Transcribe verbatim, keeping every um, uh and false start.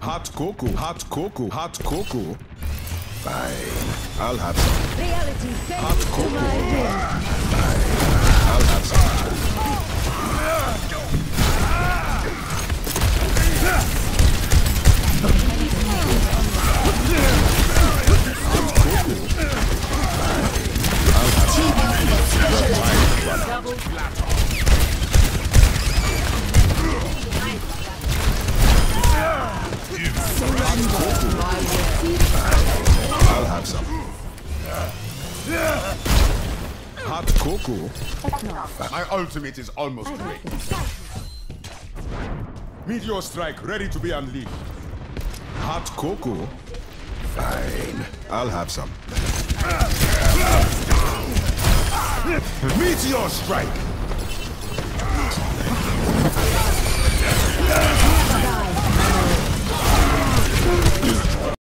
Hot cocoa, hot cocoa, hot cocoa. Fine, I'll have some. Reality Hot bends to cocoa. my will. Fine, I'll have some. I'll have some. Hot cocoa. My ultimate is almost ready. Meteor strike ready to be unleashed. Hot cocoa. Fine, I'll have some. Meteor strike!